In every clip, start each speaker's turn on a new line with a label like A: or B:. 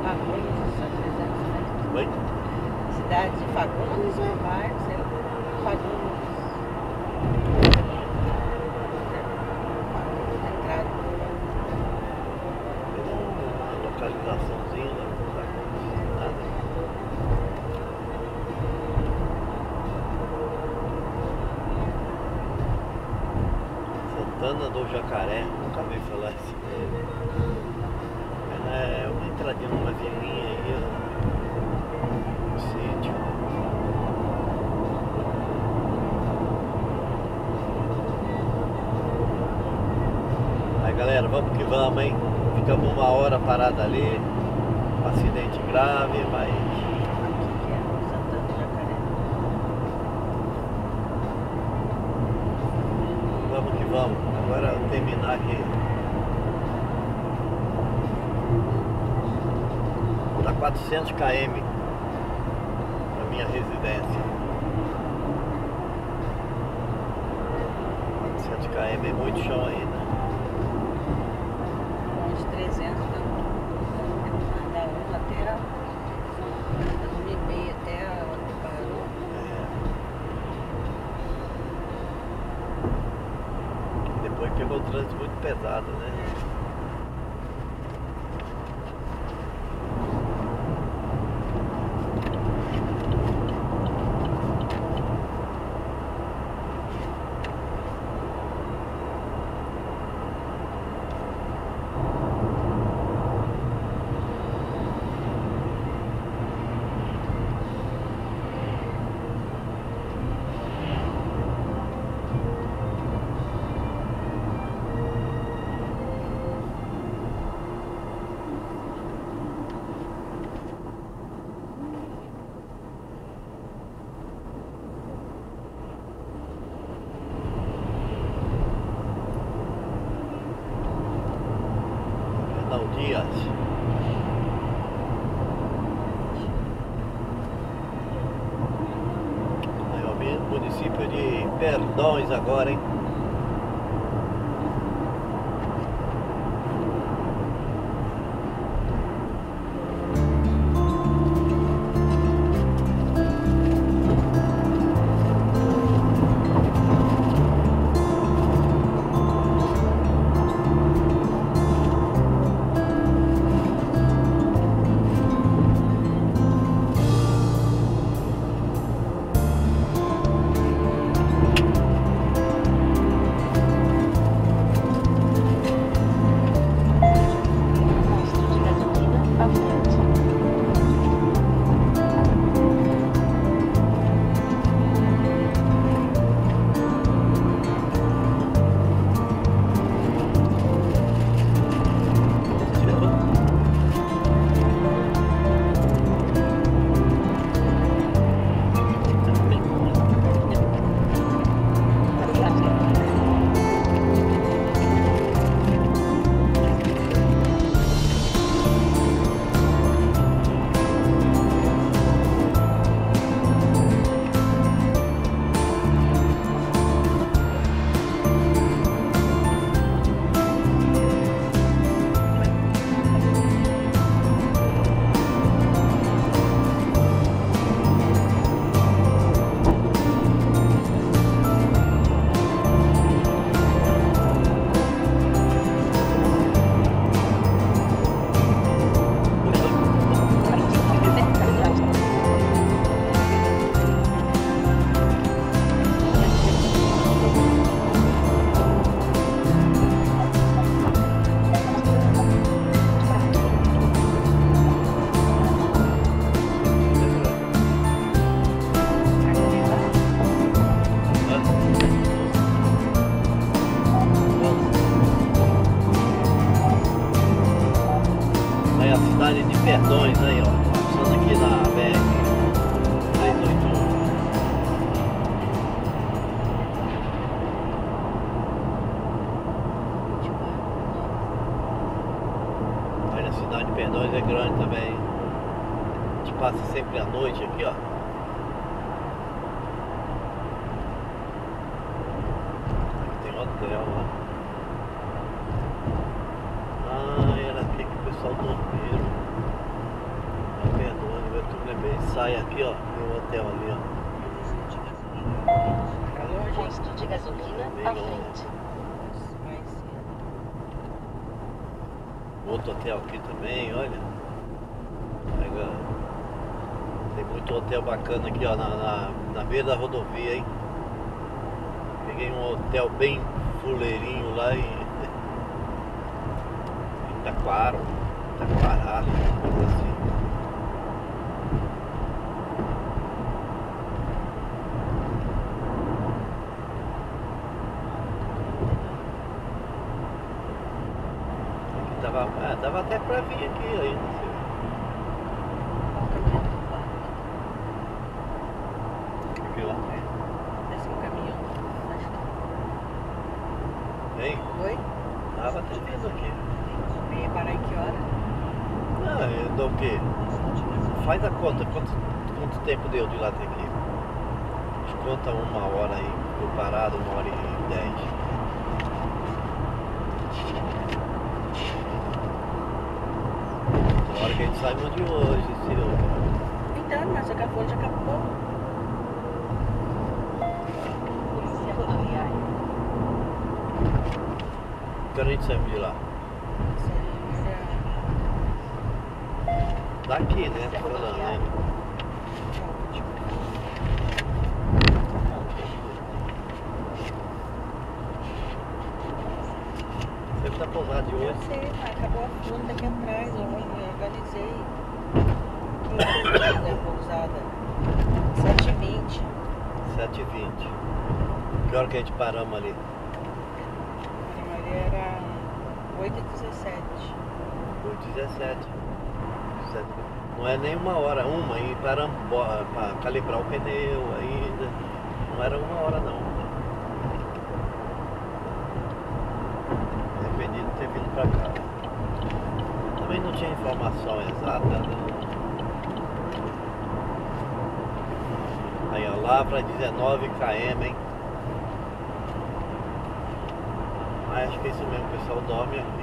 A: Fagundes, São José, né?
B: Oi?
A: Cidade de Fagundes ou Vargas, sei lá. Fagundes. Entrada.
B: Tem uma localizaçãozinha, né? Nada. Santana do Jacaré, nunca ouvi falar assim. Ela é uma entradinha numa vilinha aí, no sítio. Aí galera, vamos que vamos, hein? Ficamos uma hora parada ali, um acidente grave, mas
A: Aqui que é Santana do Jacaré.
B: vamos que vamos. Agora eu terminar aqui. Tá 400 km da minha residência. 400 km é muito chão ainda.
A: Uns 300 da 1 até a 1h30 até onde parou.
B: Depois pegou o trânsito muito pesado, né? Fernão Dias. Aí, ó, município de Perdões agora, hein?
C: Posto de gasolina à frente. Aí a cidade de Perdões aí, ó. Passando aqui na BR 381. Olha, a cidade de Perdões é grande também. A gente passa sempre à noite aqui, ó. Aqui tem hotel, ó. Ah, era aqui que o pessoal dormiram.
B: sai aqui, ó. Tem um hotel ali, ó.
A: Tá longe?
D: Posto de gasolina à frente.
A: Vai sim.
B: Outro hotel aqui também, olha. Pega. Tem muito hotel bacana aqui, ó, na beira da rodovia, hein? Peguei um hotel bem fuleirinho lá em Itaquara, Itaquará, coisa assim. Aqui dava até pra vir aqui ainda.
A: Qual o caminho do parque?
B: Aqui, ó.
A: Desce um caminhão. Acho
B: Vem,
A: que foi.
B: tava até vindo aqui.
A: Ia parar em que hora?
B: Ah, eu dou o quê? Faz a conta, quanto tempo deu de lá até aqui? Desconta 1 hora aí, ficou parado 1h10. Na hora que a gente sai de hoje, Ciro.
A: Então, mas acabou, já acabou.
D: Polícia rodoviária.
B: Quando a gente sai de lá?
A: Seria...
B: Daqui, né? Tô falando, né? Sempre tá pousada de
A: Eu
B: hoje.
A: sei, mas acabou a funda aqui atrás, eu organizei. Que horas é a pousada? 7h20.
B: 7h20. Que hora que a gente paramos ali?
A: Ali era 8h17.
B: 8h17. Não é nem 1 hora, e paramos para calibrar o pneu ainda. Não era 1 hora não. Arrependido de ter vindo pra cá. Também não tinha informação exata, né? Aí a Lavra 19 km, hein? Ah, acho que é isso mesmo, o pessoal dorme aqui.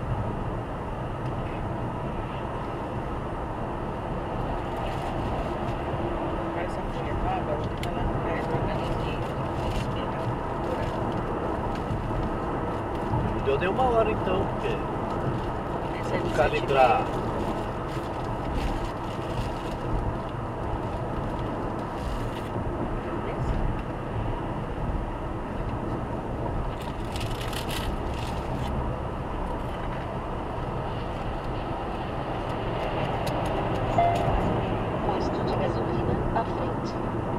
A: Agora essa folha nova, eu vou lá atrás, organizei. Explicar a
B: Deu nem 1 hora então, porque
A: cultura.
B: vamos calibrar.
D: Posto de gasolina à frente.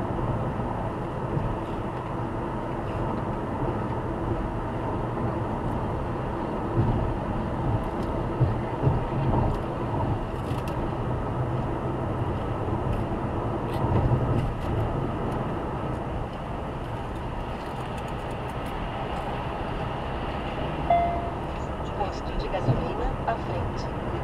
D: Posto de gasolina à frente.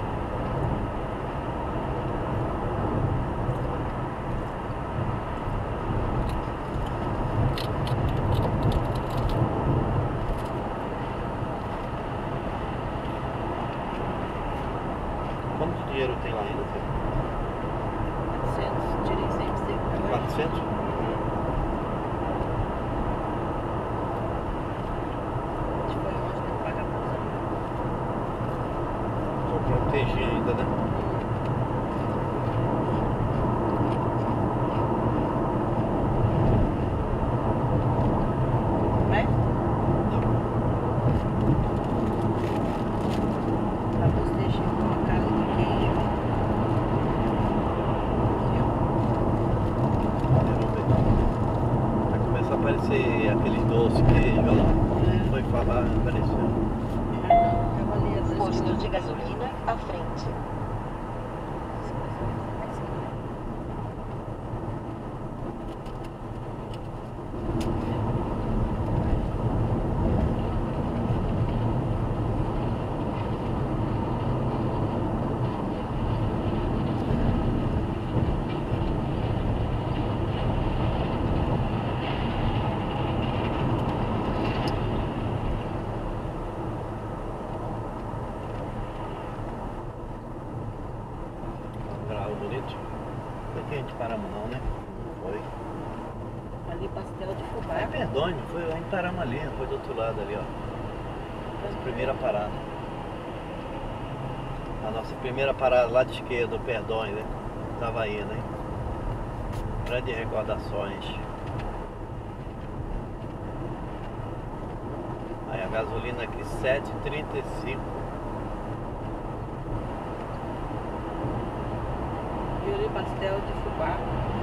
B: Quanto dinheiro tem lá ainda?
A: 400, tirei 100%.
B: 400?
A: A gente foi longe, tem que pagar a pousada.
B: Vou proteger ainda, né?
A: Vai? Vamos deixar colocado de queijo.
B: Vai começar a aparecer aqueles doces, queijo, olha lá. Foi falar, apareceu.
A: Ah, não, tava ali a 2
D: Posto
A: quilos.
D: de gasolina à frente.
B: Grau bonito. Foi que a gente paramos não, né? Não foi.
A: Ali pastel de fubá.
B: É Perdões, foi, a gente paramos ali, foi do outro lado ali, ó. Nossa primeira parada. A nossa primeira parada lá de esquerda, o Perdões, né? Tava aí, né? Grandes recordações. Aí a gasolina aqui 7,35.
A: E ali pastel de fubá.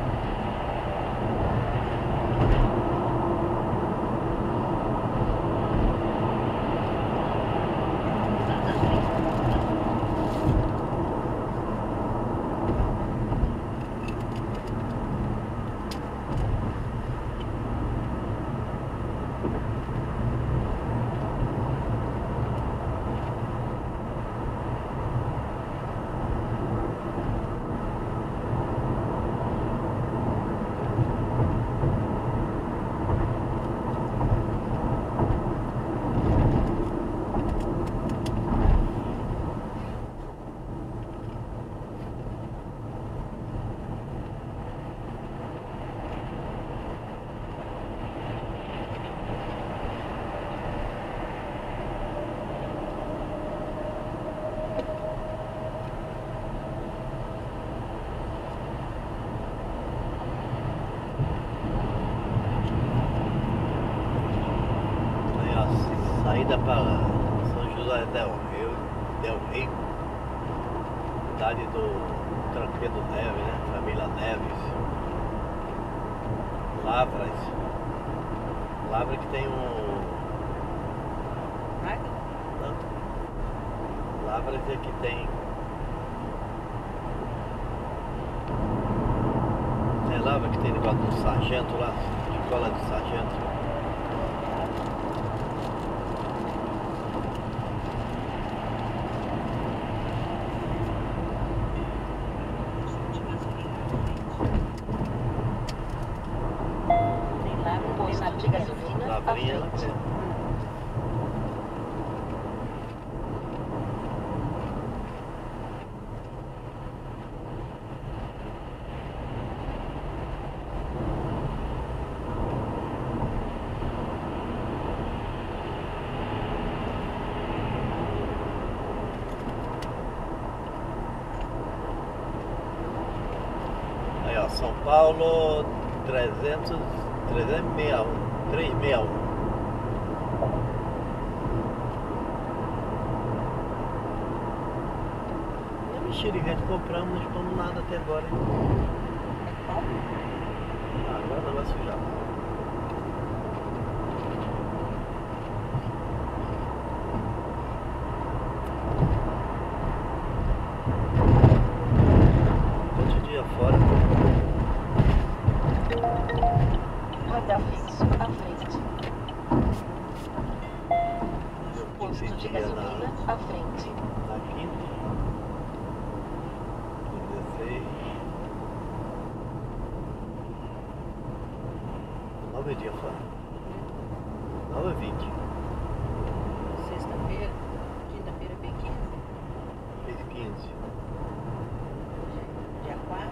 B: Aí, ó, saída para São José Del Rey, cidade do Tranqueiro Neves, né? Família Neves. Lavras que tem um... Não. Lavras é que tem... Tem Lavra que tem negócio do sargento lá, escola de sargento.
A: Tem lá no
D: Posto de gasolina à
B: Lavrinha,
D: frente.
B: Aí, ó, São Paulo 361, 361. Não, mexerica, compramos, não expomos nada até agora, hein? Ah, agora não vai sujar. Outro dia fora.
D: Radar fixo à frente. Posto de gasolina à frente.
B: Na quinta. 16. 9 dias fora. 9 20.
A: Sexta-feira, quinta-feira, bem 15.
B: Fez 15.
A: Dia 4.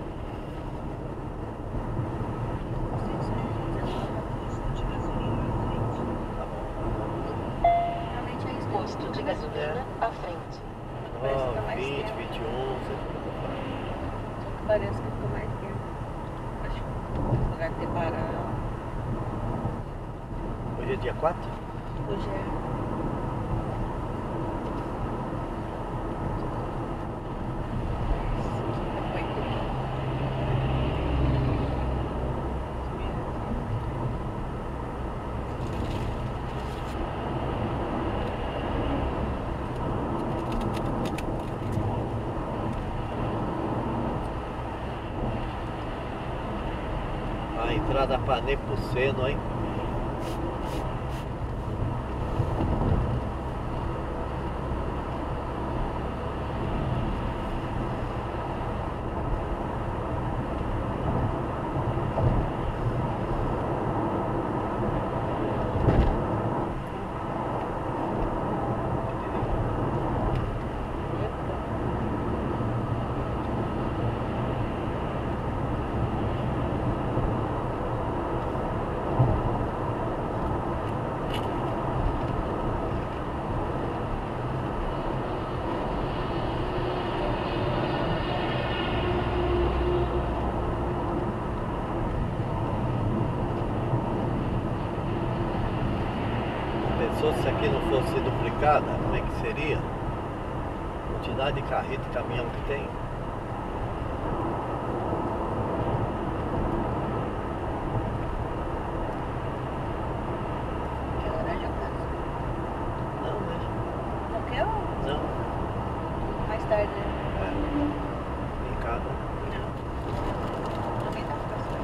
B: Tá bom.
A: Realmente é isso.
D: Posto de gasolina à frente.
A: Parece que tá
B: 9,
A: mais
B: 20,
A: tempo.
B: 21.
A: Parece que ficou mais tempo. Acho que no lugar de ter parado.
B: Hoje é dia 4?
A: Hoje é.
B: A entrada para Nepomuceno, hein? isso aqui não fosse duplicada, como é que seria? A quantidade de carreta e caminhão que tem.
A: Que laranja ou casa?
B: Não, né?
A: Não quer ou
B: Não.
A: mais tarde?
B: É. Picada.
A: Não. Também dá pra passar.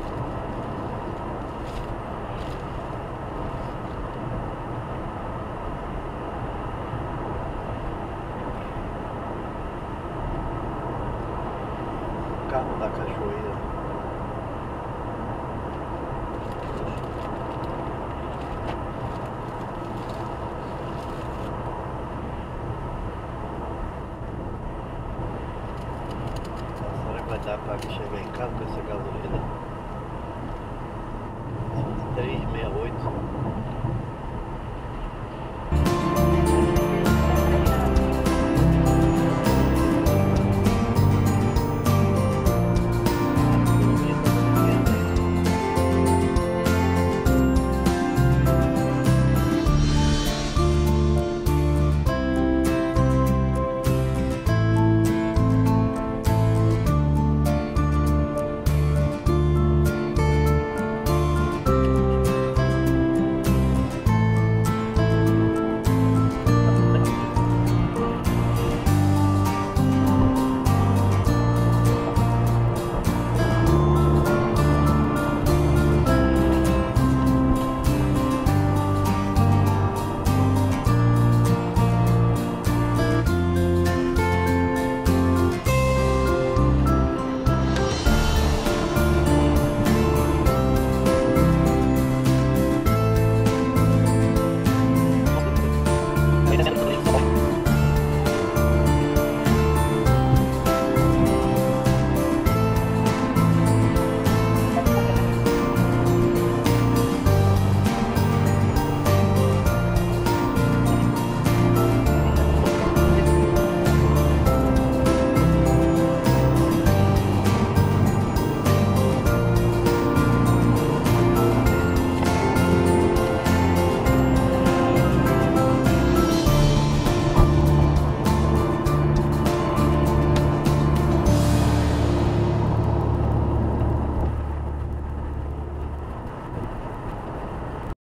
B: Carro da cachoeira. Será que vai dar para chegar em casa com essa gasolina? 3,68.